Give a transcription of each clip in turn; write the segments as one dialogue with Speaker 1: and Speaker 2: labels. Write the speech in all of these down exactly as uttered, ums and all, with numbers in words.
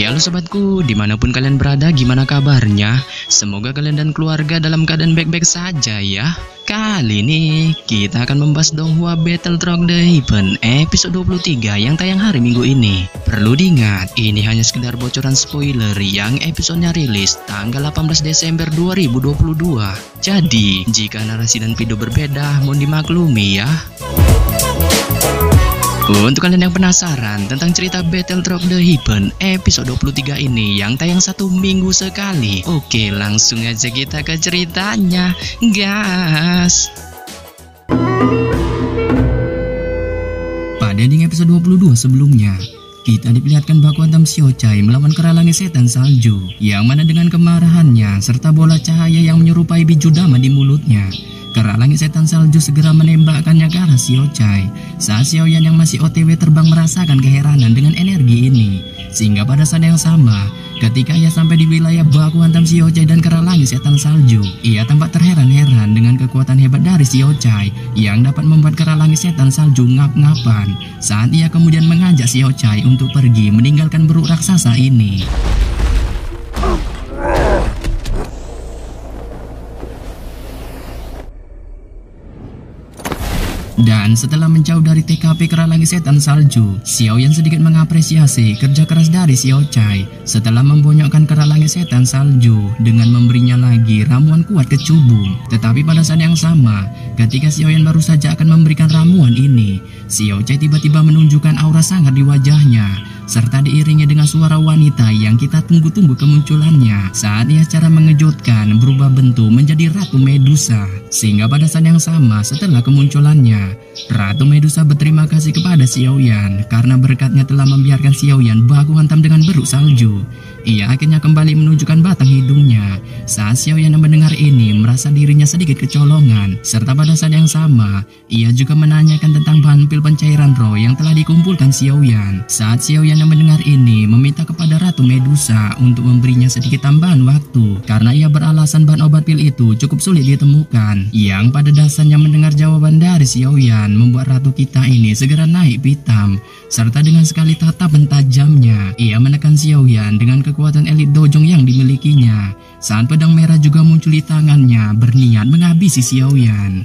Speaker 1: Halo sobatku, dimanapun kalian berada, gimana kabarnya? Semoga kalian dan keluarga dalam keadaan baik-baik saja ya. Kali ini kita akan membahas Donghua Battleground The Heaven episode dua puluh tiga yang tayang hari Minggu ini. Perlu diingat, ini hanya sekedar bocoran spoiler yang episodenya rilis tanggal delapan belas Desember dua ribu dua puluh dua. Jadi, jika narasi dan video berbeda, mohon dimaklumi ya. Untuk kalian yang penasaran tentang cerita Battleground The Heaven episode dua puluh tiga ini yang tayang satu minggu sekali, oke langsung aja kita ke ceritanya, gas. Pada ending episode dua puluh dua sebelumnya, kita diperlihatkan baku hantam Xiaochai melawan kera langit setan salju, yang mana dengan kemarahannya serta bola cahaya yang menyerupai biju dama di mulutnya, kera langit setan salju segera menembakkannya ke arah Xiaochai. Saat Xiaoyan yang masih O T W terbang merasakan keheranan dengan energi ini, sehingga pada saat yang sama, ketika ia sampai di wilayah baku hantam Xiaochai dan kera langit setan salju, ia tampak terheran-heran dengan kekuatan hebat dari Xiaochai yang dapat membuat kera langit setan salju ngap-ngapan. Saat ia kemudian mengajak Xiaochai untuk pergi meninggalkan beruk raksasa ini. Dan setelah menjauh dari T K P kera langit setan salju, Xiaoyan sedikit mengapresiasi kerja keras dari Xiaochai setelah membonyokkan kera langit setan salju dengan memberinya lagi ramuan kuat kecubung. Tetapi pada saat yang sama, ketika Xiaoyan baru saja akan memberikan ramuan ini, Xiaochai tiba-tiba menunjukkan aura sangar di wajahnya, serta diiringi dengan suara wanita yang kita tunggu-tunggu kemunculannya saat ia secara mengejutkan berubah bentuk menjadi Ratu Medusa. Sehingga pada saat yang sama setelah kemunculannya, Ratu Medusa berterima kasih kepada Xiaoyan karena berkatnya telah membiarkan Xiaoyan baku hantam dengan beruk salju. Ia akhirnya kembali menunjukkan batang hidungnya. Saat Xiaoyan yang mendengar ini merasa dirinya sedikit kecolongan, serta pada saat yang sama ia juga menanyakan tentang bahan pil pencairan roh yang telah dikumpulkan Xiaoyan. Saat Xiaoyan yang mendengar ini meminta kepada Ratu Medusa untuk memberinya sedikit tambahan waktu karena ia beralasan bahan obat pil itu cukup sulit ditemukan. Yang pada dasarnya mendengar jawaban dari Xiaoyan membuat ratu kita ini segera naik pitam, serta dengan sekali tatapan tajamnya ia menekan Xiaoyan dengan kekuatan elit dojong yang dimilikinya. Saat pedang merah juga muncul di tangannya berniat menghabisi Xiaoyan.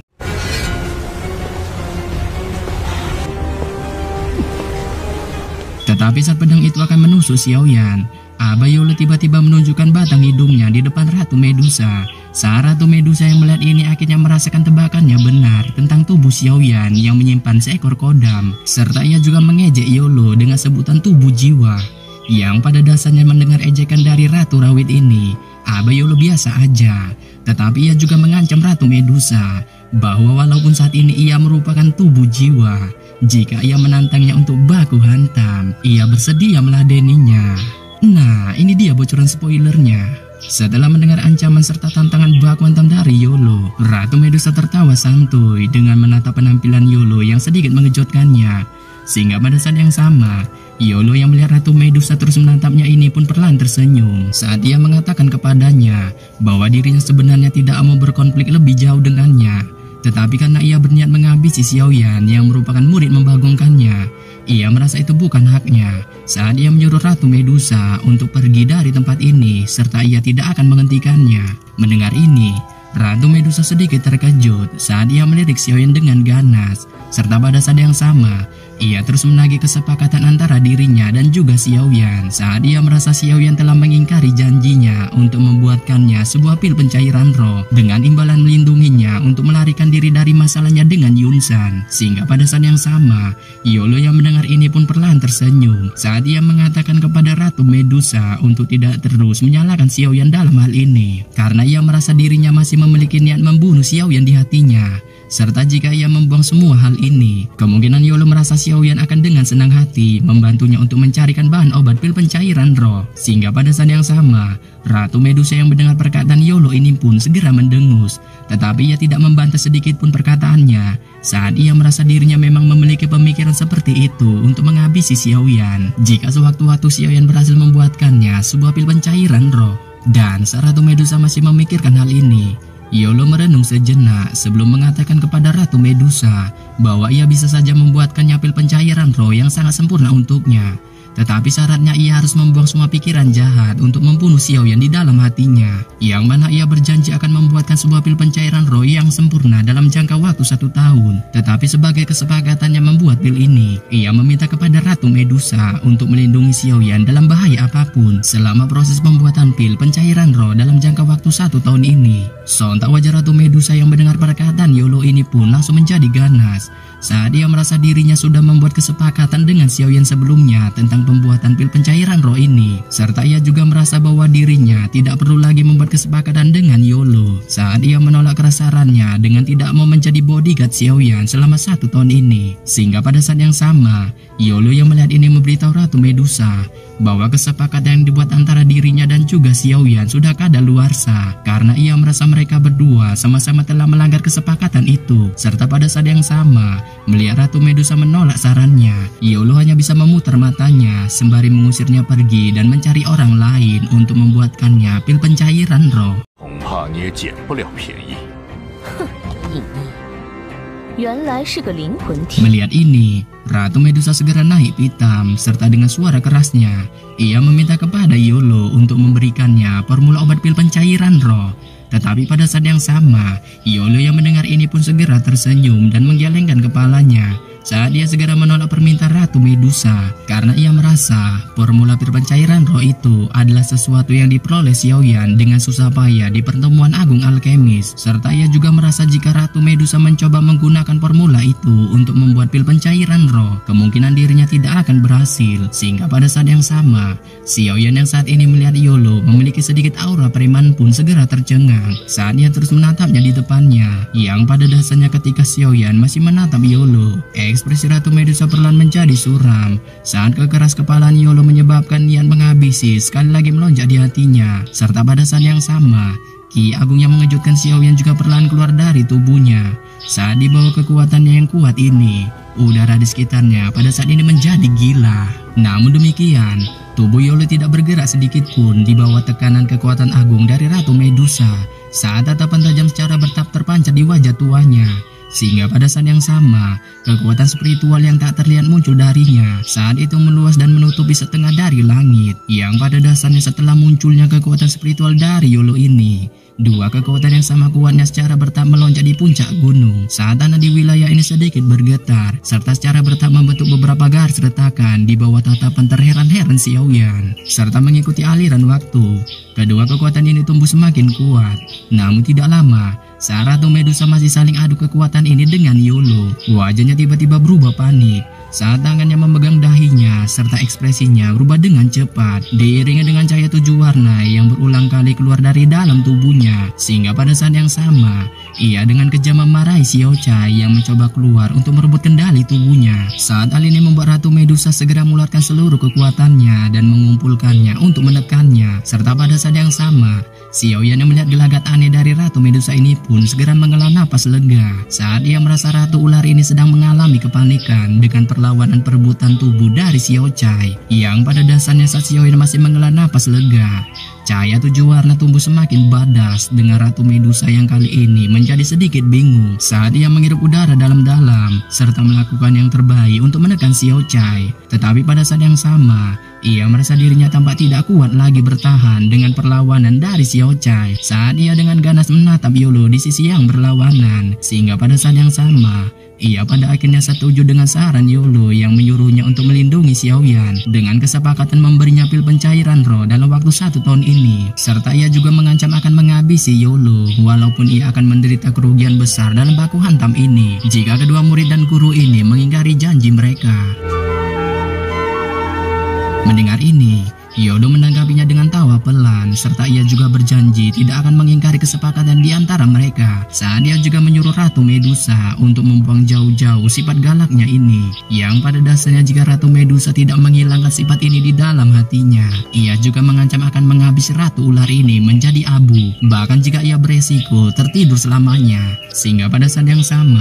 Speaker 1: Tetapi saat pedang itu akan menusuk Xiaoyan, Aba Yolo tiba-tiba menunjukkan batang hidungnya di depan Ratu Medusa. Saat Ratu Medusa yang melihat ini akhirnya merasakan tebakannya benar tentang tubuh Xiaoyan yang menyimpan seekor kodam, serta ia juga mengejek Yolo dengan sebutan tubuh jiwa. Yang pada dasarnya mendengar ejekan dari Ratu Rawit ini, Aba Yolo biasa aja. Tetapi ia juga mengancam Ratu Medusa bahwa walaupun saat ini ia merupakan tubuh jiwa, jika ia menantangnya untuk baku hantam, ia bersedia meladeninya. Nah, ini dia bocoran spoilernya. Setelah mendengar ancaman serta tantangan baku hantam dari Yolo, Ratu Medusa tertawa santuy dengan menatap penampilan Yolo yang sedikit mengejutkannya. Sehingga pada saat yang sama, Yolo yang melihat Ratu Medusa terus menatapnya ini pun perlahan tersenyum saat ia mengatakan kepadanya bahwa dirinya sebenarnya tidak mau berkonflik lebih jauh dengannya. Tetapi karena ia berniat menghabisi Xiaoyan yang merupakan murid membagongkannya, ia merasa itu bukan haknya. Saat ia menyuruh Ratu Medusa untuk pergi dari tempat ini serta ia tidak akan menghentikannya. Mendengar ini, Ratu Medusa sedikit terkejut saat ia melirik Xiaoyan dengan ganas. Serta pada saat yang sama, ia terus menagih kesepakatan antara dirinya dan juga Xiaoyan saat ia merasa Xiaoyan telah mengingkari janjinya untuk membuatkannya sebuah pil pencairan roh dengan imbalan melindunginya untuk melarikan diri dari masalahnya dengan Yunsan. Sehingga pada saat yang sama, Yolo yang mendengar ini pun perlahan tersenyum saat ia mengatakan kepada Ratu Medusa untuk tidak terus menyalahkan Xiaoyan dalam hal ini, karena ia merasa dirinya masih memiliki niat membunuh Xiaoyan di hatinya. Serta jika ia membuang semua hal ini, kemungkinan Yolo merasa Xiaoyan akan dengan senang hati membantunya untuk mencarikan bahan obat pil pencairan roh. Sehingga pada saat yang sama, Ratu Medusa yang mendengar perkataan Yolo ini pun segera mendengus. Tetapi ia tidak membantah sedikit pun perkataannya saat ia merasa dirinya memang memiliki pemikiran seperti itu untuk menghabisi Xiaoyan jika sewaktu-waktu Xiaoyan berhasil membuatkannya sebuah pil pencairan roh. Dan saat Ratu Medusa masih memikirkan hal ini, Yolo merenung sejenak sebelum mengatakan kepada Ratu Medusa bahwa ia bisa saja membuatkannya pil pencairan roh yang sangat sempurna untuknya. Tetapi syaratnya ia harus membuang semua pikiran jahat untuk membunuh Xiaoyan di dalam hatinya, yang mana ia berjanji akan membuatkan sebuah pil pencairan roh yang sempurna dalam jangka waktu satu tahun. Tetapi sebagai kesepakatannya membuat pil ini, ia meminta kepada Ratu Medusa untuk melindungi Xiaoyan dalam bahaya apapun selama proses pembuatan pil pencairan roh dalam jangka waktu satu tahun ini. Sontak wajah Ratu Medusa yang mendengar perkataan Yolo ini pun langsung menjadi ganas saat ia merasa dirinya sudah membuat kesepakatan dengan Xiaoyan sebelumnya tentang pembuatan pil pencairan roh ini, serta ia juga merasa bahwa dirinya tidak perlu lagi membuat kesepakatan dengan Yolo saat ia menolak keras sarannya dengan tidak mau menjadi bodyguard Xiaoyan selama satu tahun ini. Sehingga pada saat yang sama, Yolo yang melihat ini memberitahu Ratu Medusa bahwa kesepakatan yang dibuat antara dirinya dan juga Xiaoyan sudah kadaluarsa karena ia merasa mereka berdua sama-sama telah melanggar kesepakatan itu. Serta pada saat yang sama, melihat Ratu Medusa menolak sarannya, Yolo hanya bisa memutar matanya sembari mengusirnya pergi dan mencari orang lain untuk membuatkannya pil pencairan roh. Melihat ini, Ratu Medusa segera naik pitam serta dengan suara kerasnya ia meminta kepada Yolo untuk memberikannya formula obat pil pencairan roh. Tetapi pada saat yang sama, Yolo yang mendengar ini pun segera tersenyum dan menggelengkan kepalanya saat dia segera menolak permintaan Ratu Medusa karena ia merasa formula pil pencairan roh itu adalah sesuatu yang diperoleh Xiaoyan dengan susah payah di pertemuan agung alkemis, serta ia juga merasa jika Ratu Medusa mencoba menggunakan formula itu untuk membuat pil pencairan roh, kemungkinan dirinya tidak akan berhasil. Sehingga pada saat yang sama, Xiaoyan yang saat ini melihat Yolo memiliki sedikit aura preman pun segera tercengang saat ia terus menatapnya di depannya, yang pada dasarnya ketika Xiaoyan masih menatap Yolo, ekspresi Ratu Medusa perlahan menjadi suram saat kekeras kepalaan Yolo menyebabkan niat menghabisi sekali lagi melonjak di hatinya. Serta pada saat yang sama, Ki Agung yang mengejutkan Xiaoyan juga perlahan keluar dari tubuhnya. Saat dibawa kekuatannya yang kuat ini, udara di sekitarnya pada saat ini menjadi gila. Namun demikian, tubuh Yolo tidak bergerak sedikit pun di bawah tekanan kekuatan agung dari Ratu Medusa saat tatapan tajam secara bertahap terpancar di wajah tuanya. Sehingga pada saat yang sama, kekuatan spiritual yang tak terlihat muncul darinya saat itu meluas dan menutupi setengah dari langit, yang pada dasarnya setelah munculnya kekuatan spiritual dari Yolo ini, dua kekuatan yang sama kuatnya secara bertahap melonjak di puncak gunung saat tanah di wilayah ini sedikit bergetar, serta secara bertahap membentuk beberapa garis retakan di bawah tatapan terheran-heran Xiaoyan. Serta mengikuti aliran waktu, kedua kekuatan ini tumbuh semakin kuat. Namun tidak lama, saat Ratu Medusa masih saling adu kekuatan ini dengan Yolo, wajahnya tiba-tiba berubah panik saat tangannya memegang dahinya serta ekspresinya berubah dengan cepat diiringi dengan cahaya tujuh warna yang berulang kali keluar dari dalam tubuhnya. Sehingga pada saat yang sama, ia dengan kejam memarahi Xiao Chai yang mencoba keluar untuk merebut kendali tubuhnya. Saat hal ini membuat Ratu Medusa segera mengeluarkan seluruh kekuatannya dan mengumpulkannya untuk menekannya. Serta pada saat yang sama, Xiaoyan yang melihat gelagat aneh dari Ratu Medusa ini pun segera menghela napas lega saat ia merasa Ratu Ular ini sedang mengalami kepanikan dengan perlawanan perebutan tubuh dari Xiao Chai, yang pada dasarnya saat Xiaoyan masih menghela napas lega, cahaya tujuh warna tumbuh semakin badas dengan Ratu Medusa yang kali ini menjadi sedikit bingung saat ia menghirup udara dalam-dalam serta melakukan yang terbaik untuk menekan Xiao Chai. Tetapi pada saat yang sama, ia merasa dirinya tampak tidak kuat lagi bertahan dengan perlawanan dari Xiao Chai saat ia dengan ganas menatap Yolo di sisi yang berlawanan. Sehingga pada saat yang sama, ia pada akhirnya setuju dengan saran Yolo yang menyuruhnya untuk melindungi Xiaoyan dengan kesepakatan memberinya pil pencairan roh dalam waktu satu tahun ini. Serta ia juga mengancam akan menghabisi Yolo walaupun ia akan menderita kerugian besar dalam baku hantam ini jika kedua murid dan guru ini mengingkari janji mereka. Mendengar ini, Yodo menanggapinya dengan tawa pelan, serta ia juga berjanji tidak akan mengingkari kesepakatan di antara mereka saat dia juga menyuruh Ratu Medusa untuk membuang jauh-jauh sifat galaknya ini, yang pada dasarnya jika Ratu Medusa tidak menghilangkan sifat ini di dalam hatinya, ia juga mengancam akan menghabisi Ratu Ular ini menjadi abu, bahkan jika ia beresiko tertidur selamanya. Sehingga pada saat yang sama,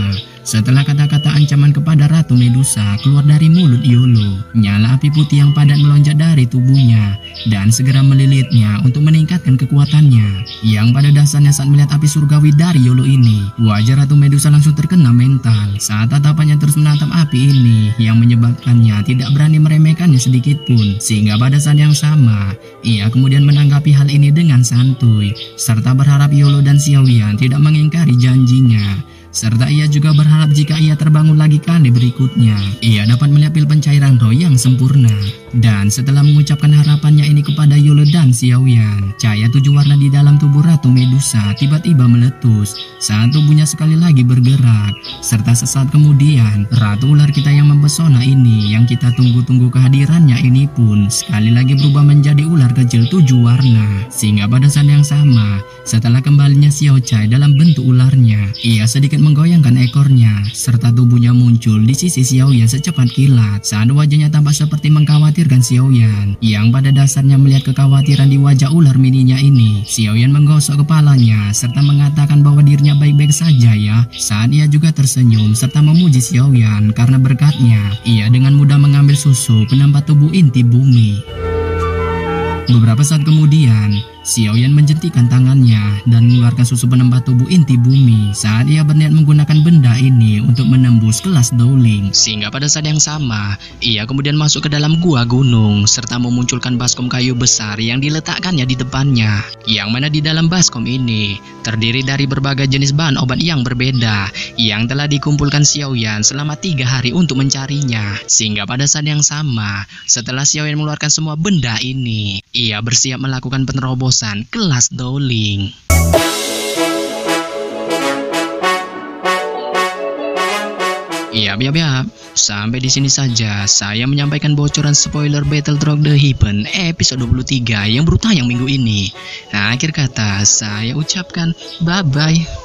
Speaker 1: Setelah kata-kata ancaman kepada Ratu Medusa keluar dari mulut Yolo, nyala api putih yang padat melonjak dari tubuhnya dan segera melilitnya untuk meningkatkan kekuatannya. Yang pada dasarnya saat melihat api surgawi dari Yolo ini, wajah Ratu Medusa langsung terkena mental saat tatapannya terus menatap api ini yang menyebabkannya tidak berani meremehkannya sedikit pun. Sehingga pada saat yang sama, ia kemudian menanggapi hal ini dengan santuy serta berharap Yolo dan Xiaoyan tidak mengingkari janjinya. Serta ia juga berharap jika ia terbangun lagi kali berikutnya, ia dapat melihat pil pencairan roh yang sempurna. Dan setelah mengucapkan harapannya ini kepada Yolo dan Xiaoyan, cahaya tujuh warna di dalam tubuh Ratu Medusa tiba-tiba meletus saat tubuhnya sekali lagi bergerak. Serta sesaat kemudian, Ratu Ular kita yang mempesona ini yang kita tunggu-tunggu kehadirannya ini pun sekali lagi berubah menjadi ular kecil tujuh warna. Sehingga pada saat yang sama, setelah kembalinya Xiao Chai dalam bentuk ularnya, ia sedikit menggoyangkan ekornya serta tubuhnya muncul di sisi Xiaoyan secepat kilat saat wajahnya tampak seperti mengkhawatirkan Xiaoyan. Yang pada dasarnya melihat kekhawatiran di wajah ular mininya ini, Xiaoyan menggosok kepalanya serta mengatakan bahwa dirinya baik-baik saja ya. Saat ia juga tersenyum serta memuji Xiaoyan karena berkatnya ia dengan mudah mengambil susu penambat tubuh inti bumi. Beberapa saat kemudian, Xiaoyan menjentikan tangannya dan mengeluarkan susu penembak tubuh inti bumi saat ia berniat menggunakan benda ini untuk menembus kelas Dowling. Sehingga pada saat yang sama, ia kemudian masuk ke dalam gua gunung serta memunculkan baskom kayu besar yang diletakkannya di depannya. Yang mana di dalam baskom ini terdiri dari berbagai jenis bahan obat yang berbeda yang telah dikumpulkan Xiaoyan selama tiga hari untuk mencarinya. Sehingga pada saat yang sama, setelah Xiaoyan mengeluarkan semua benda ini, ia bersiap melakukan penerobosan kelas Dowling. Iya, biar biar. Sampai di sini saja saya menyampaikan bocoran spoiler Battle Rock The Heaven episode dua puluh tiga yang baru tayang minggu ini. Nah, akhir kata saya ucapkan bye bye.